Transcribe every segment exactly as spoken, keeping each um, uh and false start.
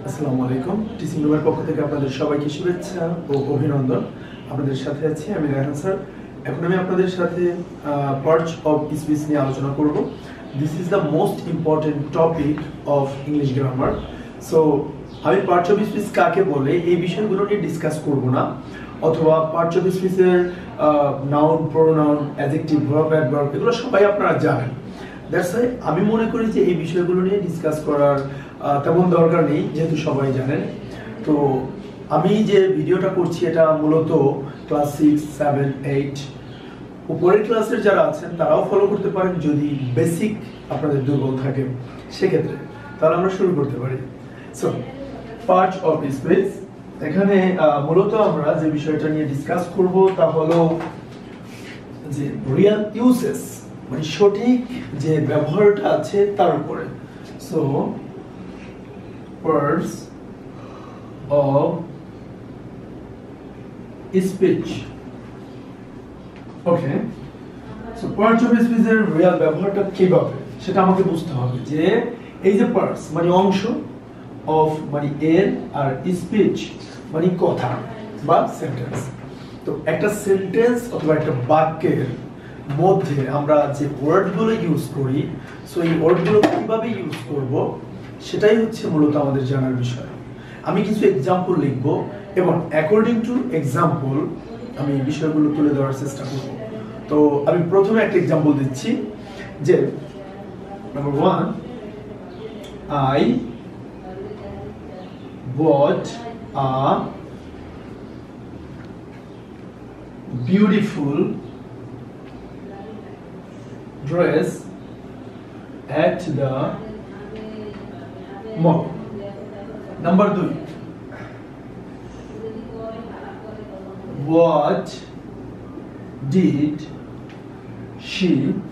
আসসালামু আলাইকুম। টিচিং রুমের পক্ষ থেকে আপনাদের সবাইকে শুভেচ্ছা ও অভিনন্দন। আপনাদের সাথে আছি আমি রায়হান স্যার। এখন আমি আপনাদের সাথে পার্টস অফ স্পিচ নিয়ে আলোচনা করব। This is the most important topic of English grammar. So আমি পার্টস অফ স্পিচ কাকে বলে এই বিষয়গুলো নিয়ে ডিসকাস করব না, অথবা পার্টস অফ স্পিচের noun, pronoun, adjective, verb, adverb এগুলো সবাই আপনারা জানেন। দ্যাটস ওয়াই আমি মনে করি যে এই বিষয়গুলো নিয়ে ডিসকাস করার তেমন দরকার নেই, যেহেতু সবাই জানেন। তো আমি যে ভিডিওটা করছি এটা মূলত ক্লাস সিক্স সেভেন এইট উপরের ক্লাসের যারা আছেন তারাও ফলো করতে পারেন, যদি বেসিক আপনাদের দুর্বল থাকে সেক্ষেত্রে। তাহলে আমরা শুরু করতে পারি। সো পার্টস অফ স্পিচ, এখানে মূলত আমরা যে বিষয়টা নিয়ে ডিসকাস করব তা হলো যে রিয়েল ইউসেস, মানে সঠিক যে ব্যবহারটা আছে তার উপরে। So parts of speech, okay. So parts of স্পিচের রিয়েল ব্যবহারটা কিভাবে সেটা আমাকে বুঝতে হবে। যে এই যে পার্টস মানে অংশ, অফ মানে এর, আর স্পিচ মানে কথা বা সেন্টেন্স। তো একটা সেন্টেন্স অথবা একটা বাক্যের মধ্যে আমরা যে ওয়ার্ডগুলো ইউজ করি, সো এই ওয়ার্ডগুলো কিভাবে ইউজ করব সেটাই হচ্ছে মূলত আমাদের জানার বিষয়। আমি কিছু এক্সাম্পল লিখব এবং অ্যাকর্ডিং টু এক্সাম্পল আমি বিষয়গুলো তুলে ধরার চেষ্টা করব। তো আমি প্রথমে একটা এক্সাম্পল দিচ্ছি যে number one, I bought a beautiful dress at the mall. Number two, what did she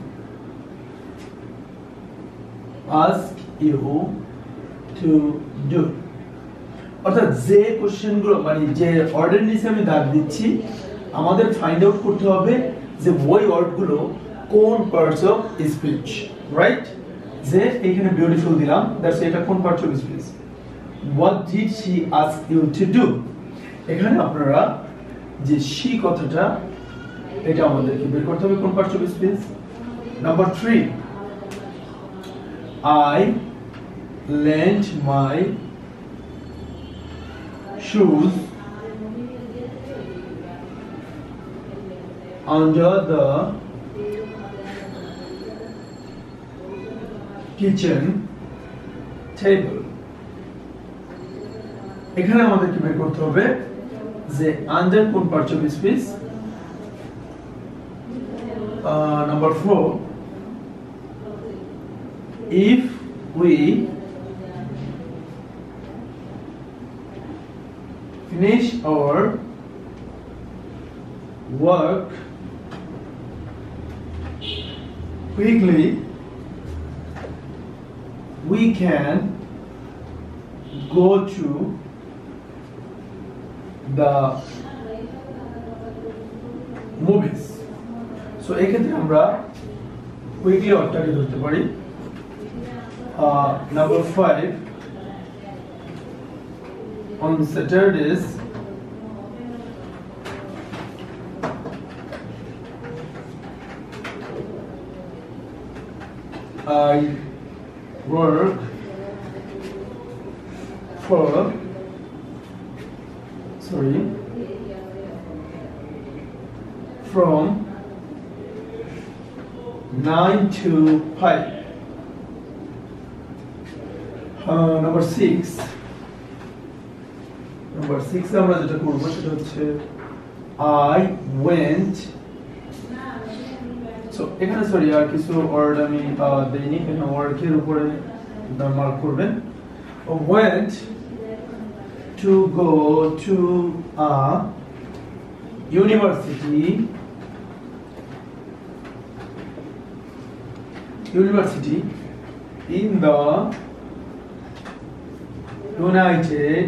ask you to do? অর্থাৎ যে কোশ্চেনগুলো মানে যে অর্ডার নিচে আমি দাগ দিচ্ছি, আমাদের ফাইন্ড আউট করতে হবে যে ওই ওয়ার্ডগুলো কোন পার্টস অফ স্পিচ, রাইট? যে এখানে বিউটিফুল দিলাম, দ্যাটস এটা কোন parts of speech. What did she ask you to do, এখানে আপনারা যে শি কথাটা এটা আমাদেরকে বের করতে হবে কোন parts of speech. Number three, I lent my shoes under the kitchen table. এখানে আমাদের কি বের করতে হবে যে আন্ডার কোন parts of speech. Number four, if we finish our work quickly, we can go to the movies. So এক্ষেত্রে আমরা কুইকলি অর্থটাকে ধরতে পারি। Number five, on Saturdays I work for sorry from nine to five. Uh, number six, number six আমরা যেটা করব সেটা হচ্ছে I went, সো এখানে সরি আর কিছু ওয়ার্ড আমি দেইনি, এখানে ওয়ার্ডের উপরে মার্ক করবেন। went to go to a university university in the United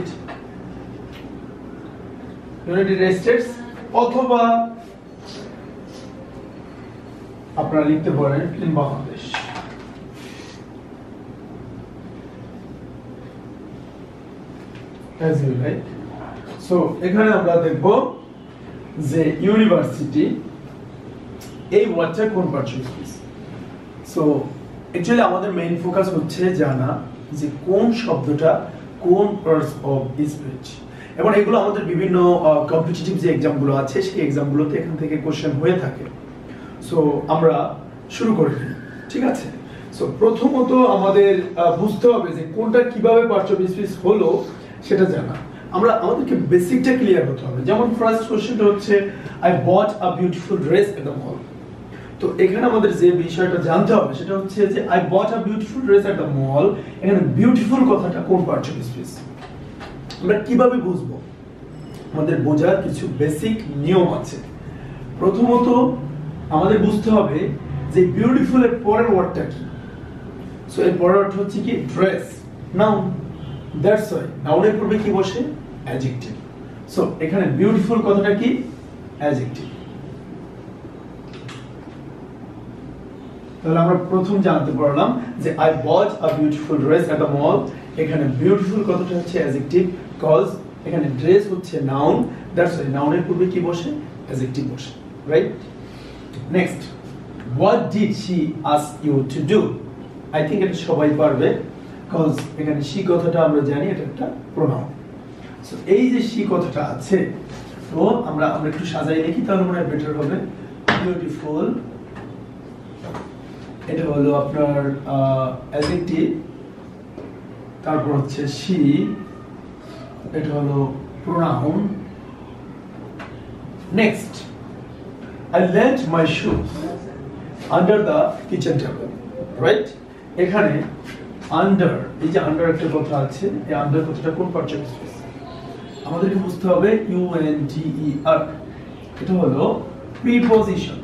united states, অথবা আপনারা লিখতে পারেন in Bangladesh. as you like. So এখানে আমরা দেখব যে ইউনিভার্সিটি এই ওয়ার্ডটা কোন parts of speech. So actually আমাদের মেইন ফোকাস হচ্ছে জানা যে কোন শব্দটা কোন পার্টস অফ স্পিচ, এবং এগুলো আমাদের বিভিন্ন কম্পিটিটিভ যে এক্সামগুলো আছে সেই এক্সামগুলোতে এখান থেকে কোশ্চেন হয়ে থাকে। সো আমরা শুরু করি, ঠিক আছে? সো প্রথমত আমাদের বুঝতে হবে যে কোনটা কিভাবে পার্টস অফ স্পিচ হলো সেটা জানা। আমরা আমাদেরকে বেসিকটা ক্লিয়ার হতে হবে। যেমন ফার্স্ট কোশ্চেনটা হচ্ছে I bought a beautiful dress at the mall. তো এখানে আমাদের যে বিষয়টা জানতে হবে সেটা হচ্ছে যে I bought a beautiful dress at the mall, এখানে বিউটিফুল কথাটা কোন পার্টস অফ স্পিচ আমরা কিভাবে বুঝবো? আমাদের বোঝার কিছু বেসিক নিয়ম আছে। প্রথমত আমাদের বুঝতে হবে যে বিউটিফুল এর পরের ওয়ার্ডটা কি। সো এর পরের ওয়ার্ড হচ্ছে কি ড্রেস, নাউন। দ্যাটস ওয়াই নাউনের পূর্বে কি বসে? অ্যাডজেক্টিভ। সো এখানে বিউটিফুল কথাটা কি? অ্যাডজেক্টিভ। তাহলে আমরা প্রথম জানতে পারলাম যে I bought a beautiful dress at the mall, এখানে বিউটিফুল কথাটা হচ্ছে অ্যাডজেক্টিভ, কজ এখানে ড্রেস হচ্ছে নাউন। দ্যাটস ওয়াই নাউনের পূর্বে কি বসে? অ্যাডজেক্টিভ বসে, right? Next, what did she ask you to do? I think এটা সবাই পারবে, কজ এখানে শি কথাটা আমরা জানি এটা একটা প্রোনাউন। সো এই যে শি কথাটা আছে, তো আমরা আমরা একটু সাজাই লিখি তাহলে মনে হয় বেটার হবে। বিউটিফুল, এটা হলো আপনার অ্যাডজেক্টিভ, তারপর হচ্ছে শি, এটা হলো pronoun. Next, I left my shoes under the kitchen table, right? এখানে under, এই যে under একটা কথা আছে, এই under কথাটা কোন পার্টস অফ স্পিচ? আমাদেরকে বুঝতে হবে ইউ এন জি ই আর, এটা হলো প্রিপজিশন।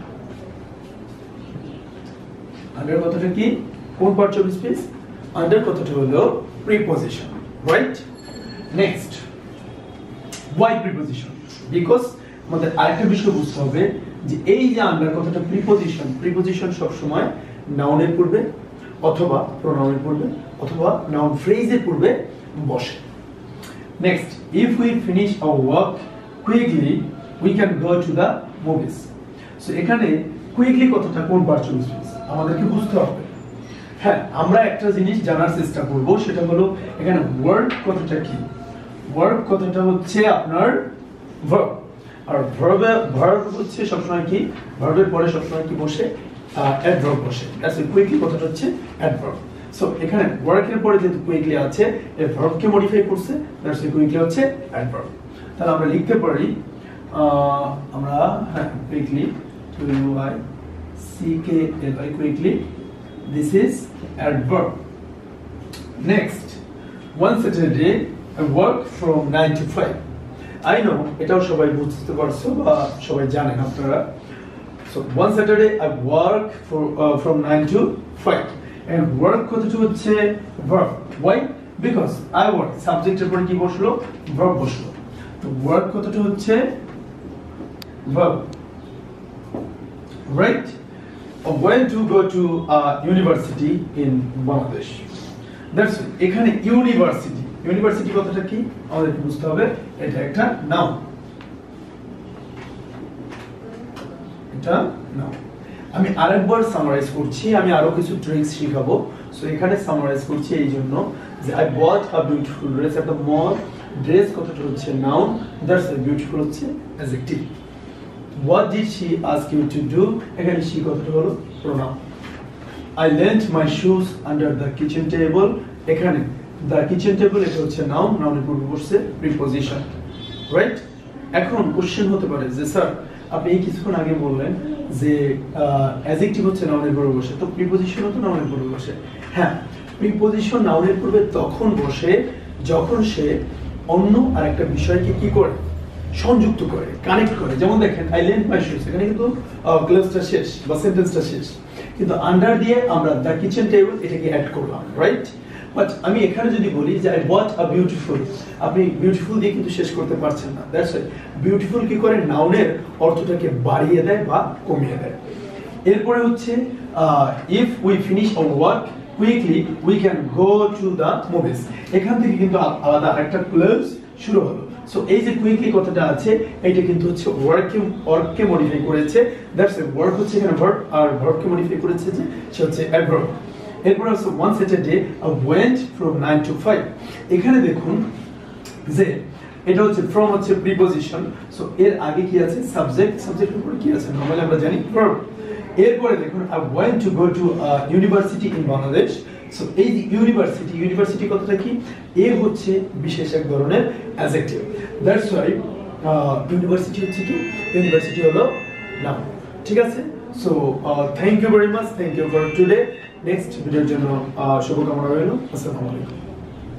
under কথাটা কি? কোন পার্টস অফ স্পিচ? under কথাটা হলো preposition, right? Next, why preposition? because আমাদের আরেকটা বিষয় বুঝতে হবে যে এই যে আন্ডার কথাটা প্রিপজিশন, প্রিপজিশন সব সময় নাউনের পূর্বে অথবা প্রোনাউনের পূর্বে অথবা নাউন ফ্রেজের পূর্বে বসে। Next, if we finish our work quickly we can go to the movies. So এখানে কুইকলি কথাটা কোন পার্টস অফ স্পিচ আমাদেরকে বুঝতে হবে। হ্যাঁ, আমরা একটা জিনিস জানার চেষ্টা করব, সেটা হলো এখানে ওয়ার্ক কথাটা কি। ওয়ার্ক কথাটা হচ্ছে আপনার ভার্ব, আর ভার্ব ভার্ব হচ্ছে সবসময় কি? ভার্বের পরে সবসময় কি বসে? অ্যাডভার্ব বসে। দ্যাটস ইট, কুইকলি কথাটা হচ্ছে অ্যাডভার্ব। সো এখানে ওয়ার্কের পরে যেহেতু কুইকলি আছে, এই ভার্বকে মডিফাই করছে, দ্যাটস ইট, কুইকলি হচ্ছে অ্যাডভার্ব। তাহলে আমরা লিখতে পারি আমরা হ্যাঁ quickly, Q U I C K L Y, quickly, this is adverb. Next, one Saturday I work from nine to five. I know এটাও সবাই বুঝতে পারছো বা সবাই জানেন আপনারা। So one Saturday I work for uh, from nine to five, and work কথাটা হচ্ছে verb. Why? Because I work, সাবজেক্টের পরে কি বসলো? verb বসলো। তো work কথাটা হচ্ছে verb, right? I'm going to go to a university in Bangladesh. That's it. এখানে ইউনিভার্সিটি, ইউনিভার্সিটি কথাটা কি আমাদেরকে বুঝতে হবে, এটা একটা নাউন, এটা নাউন। আমি আরেকবার সামারাইজ করছি, আমি আরো কিছু ট্রিক্স শিখাবো। সো এখানে সামারাইজ করছি এই জন্য যে I bought a beautiful dress at the mall, dress কথাটা হচ্ছে নাউন, দ্যাটস এ বিউটিফুল হচ্ছে adjective. What did she ask you to do, এখানে শি কথাটা হলো pronoun. I lent my shoes under the kitchen table, এখানে the kitchen table এটা হচ্ছে noun, নাউনের পূর্বে বসছে প্রিপজিশন, রাইট? এখন কোশ্চেন হতে পারে যে স্যার আপনি এই কিছুক্ষণ আগে বললেন যে অ্যাডজেক্টিভ হচ্ছে নাউনের পূর্বে বসে, তো প্রিপজিশনও তো নাউনের পূর্বে বসে। হ্যাঁ, প্রিপজিশন নাউনের পূর্বে তখন বসে যখন সে অন্য আরেকটা বিষয়কে কি করে? সংযুক্ত করে, কানেক্ট করে। যেমন দেখেন আই লেন্ট মাই শুজ, এখানে কিন্তু ক্লোজটা শেষ বা সেন্টেন্সটা শেষ, কিন্তু আন্ডার দিয়ে আমরা দ্য কিচেন টেবিল এটাকে অ্যাড করলাম, রাইট? বাট আমি এখানে যদি বলি যে আই বট আ বিউটিফুল, আপনি বিউটিফুল দিয়ে কিন্তু শেষ করতে পারছেন না। দ্যাটস ইট, বিউটিফুল কি করে? নাউনের অর্থটাকে বাড়িয়ে দেয় বা কমিয়ে দেয়। এরপরে হচ্ছে if we finish our work quickly we can go to the movies, এখান থেকে কিন্তু আলাদা একটা ক্লোজ শুরু হলো। সো এই যে কুইকলি কথাটা আছে এটা কিন্তু হচ্ছে ওয়ার্ককে ওয়ার্ককে মডিফাই করেছে, দ্যাটস এ ওয়ার্ক হচ্ছে এখানে ভার্ব, আর ভার্বকে মডিফাই করেছে যে সে হচ্ছে অ্যাডভার্ব। এরপর আছে one Saturday I went from nine to five. এখানে দেখুন যে এটা হচ্ছে ফ্রম হচ্ছে প্রিপজিশন, সো এর আগে কি আছে সাবজেক্ট, সাবজেক্টের উপরে কি আছে নরমালি আমরা জানি ভার্ব। এরপরে দেখুন I went to go to university in Bangladesh. So এই যে ইউনিভার্সিটি, ইউনিভার্সিটি কথাটা কি, এ হচ্ছে বিশেষ এক ধরনের অ্যাডজেক্টিভ, দ্যাটস ওয়াই ইউনিভার্সিটি হচ্ছে কি, ইউনিভার্সিটি হলো নাম। ঠিক আছে, so thank you very much, thank you for today. Next ভিডিওর জন্য শুভকামনা রইল। আসসালামু আলাইকুম।